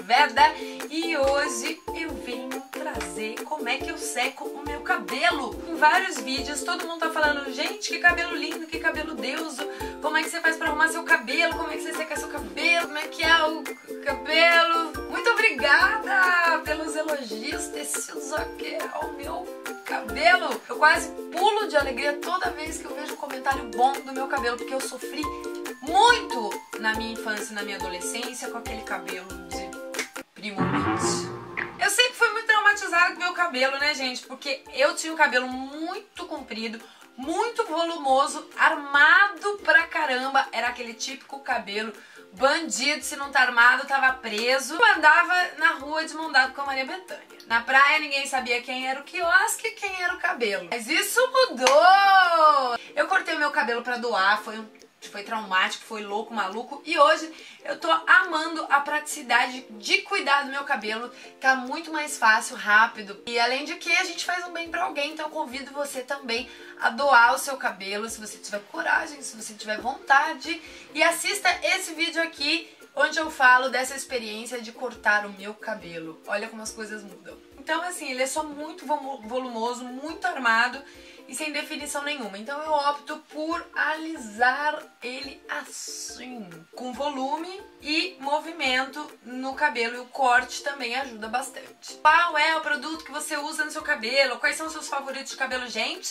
Veda e hoje eu venho trazer como é que eu seco o meu cabelo. Em vários vídeos todo mundo tá falando, gente, que cabelo lindo, que cabelo deuso, como é que você faz pra arrumar seu cabelo, como é que você seca seu cabelo, como é que é o cabelo. Muito obrigada pelos elogios tecidos aqui ao meu cabelo. Eu quase pulo de alegria toda vez que eu vejo um comentário bom do meu cabelo, porque eu sofri muito na minha infância e na minha adolescência com aquele cabelo de primo Mitch. Eu sempre fui muito traumatizada com meu cabelo, né, gente? Porque eu tinha um cabelo muito comprido, muito volumoso, armado pra caramba. Era aquele típico cabelo bandido, se não tá armado, tava preso. Eu andava na rua de mão dada com a Maria Bethânia. Na praia ninguém sabia quem era o quiosque e quem era o cabelo. Mas isso mudou! Eu cortei o meu cabelo pra doar, foi traumático, foi louco, maluco. E hoje eu tô amando a praticidade de cuidar do meu cabelo. Tá muito mais fácil, rápido. E além de que a gente faz um bem pra alguém, então eu convido você também a doar o seu cabelo, se você tiver coragem, se você tiver vontade. E assista esse vídeo aqui, onde eu falo dessa experiência de cortar o meu cabelo. Olha como as coisas mudam. Então assim, ele é só muito volumoso, muito armado e sem definição nenhuma. Então eu opto por alisar ele assim, com volume e movimento no cabelo. E o corte também ajuda bastante. Qual é o produto que você usa no seu cabelo? Quais são os seus favoritos de cabelo, gente?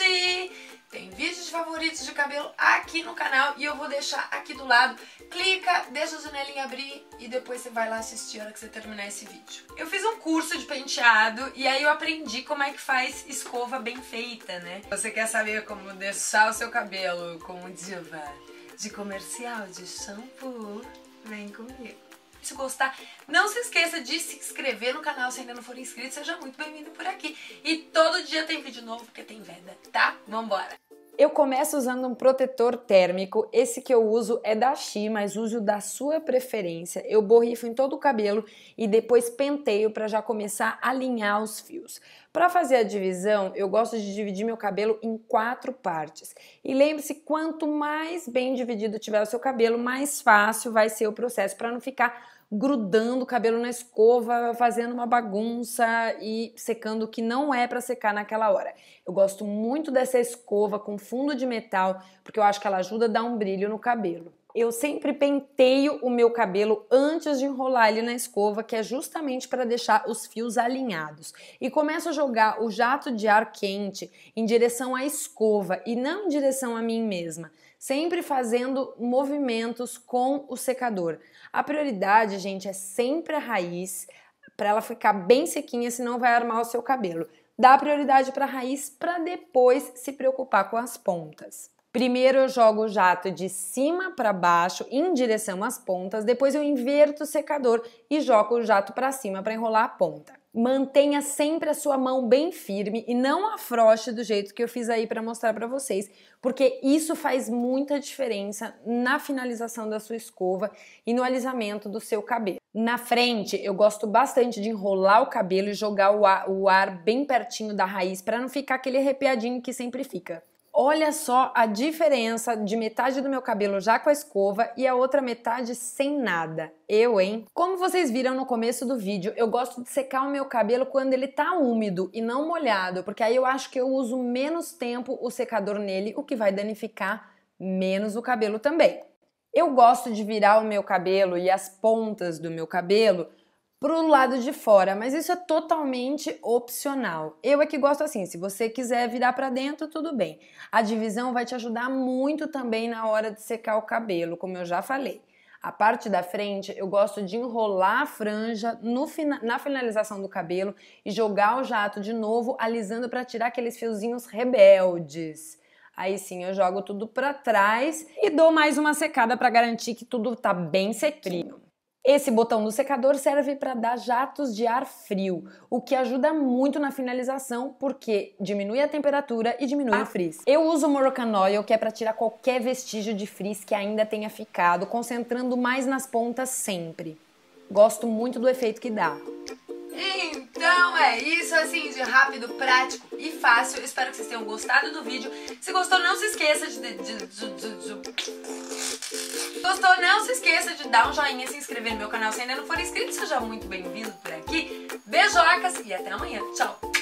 Tem vídeo de favoritos de cabelo aqui no canal e eu vou deixar aqui do lado. Clica, deixa a janelinha abrir e depois você vai lá assistir a hora que você terminar esse vídeo. Eu fiz um curso de penteado e aí eu aprendi como é que faz escova bem feita, né? Você quer saber como deixar o seu cabelo como diva de comercial de shampoo? Vem comigo. Se gostar, não se esqueça de se inscrever no canal se ainda não for inscrito. Seja muito bem-vindo por aqui. E todo dia tem vídeo novo porque tem Veda, tá? Vambora! Eu começo usando um protetor térmico. Esse que eu uso é da Xi, mas uso da sua preferência. Eu borrifo em todo o cabelo e depois penteio para já começar a alinhar os fios. Para fazer a divisão, eu gosto de dividir meu cabelo em 4 partes. E lembre-se, quanto mais bem dividido tiver o seu cabelo, mais fácil vai ser o processo, para não ficar grudando o cabelo na escova, fazendo uma bagunça e secando o que não é para secar naquela hora. Eu gosto muito dessa escova com fundo de metal, porque eu acho que ela ajuda a dar um brilho no cabelo. Eu sempre penteio o meu cabelo antes de enrolar ele na escova, que é justamente para deixar os fios alinhados. E começo a jogar o jato de ar quente em direção à escova e não em direção a mim mesma, sempre fazendo movimentos com o secador. A prioridade, gente, é sempre a raiz, para ela ficar bem sequinha, senão vai armar o seu cabelo. Dá prioridade para a raiz para depois se preocupar com as pontas. Primeiro eu jogo o jato de cima para baixo em direção às pontas, depois eu inverto o secador e jogo o jato para cima para enrolar a ponta. Mantenha sempre a sua mão bem firme e não afrouxe do jeito que eu fiz aí para mostrar para vocês, porque isso faz muita diferença na finalização da sua escova e no alisamento do seu cabelo. Na frente, eu gosto bastante de enrolar o cabelo e jogar o ar bem pertinho da raiz para não ficar aquele arrepiadinho que sempre fica. Olha só a diferença de metade do meu cabelo já com a escova e a outra metade sem nada. Hein? Como vocês viram no começo do vídeo, eu gosto de secar o meu cabelo quando ele tá úmido e não molhado, porque aí eu acho que eu uso menos tempo o secador nele, o que vai danificar menos o cabelo também. Eu gosto de virar o meu cabelo e as pontas do meu cabelo pro lado de fora, mas isso é totalmente opcional. Eu é que gosto assim, se você quiser virar para dentro, tudo bem. A divisão vai te ajudar muito também na hora de secar o cabelo, como eu já falei. A parte da frente, eu gosto de enrolar a franja na finalização do cabelo e jogar o jato de novo, alisando para tirar aqueles fiozinhos rebeldes. Aí sim, eu jogo tudo para trás e dou mais uma secada para garantir que tudo tá bem sequinho. Esse botão do secador serve para dar jatos de ar frio, o que ajuda muito na finalização porque diminui a temperatura e diminui o frizz. Eu uso o Moroccan Oil, que é para tirar qualquer vestígio de frizz que ainda tenha ficado, concentrando mais nas pontas sempre. Gosto muito do efeito que dá. Então é isso, assim de rápido, prático e fácil. Eu espero que vocês tenham gostado do vídeo. Se gostou, não se esqueça de dar um joinha, se inscrever no meu canal se ainda não for inscrito. Seja muito bem-vindo por aqui. Beijocas e até amanhã. Tchau!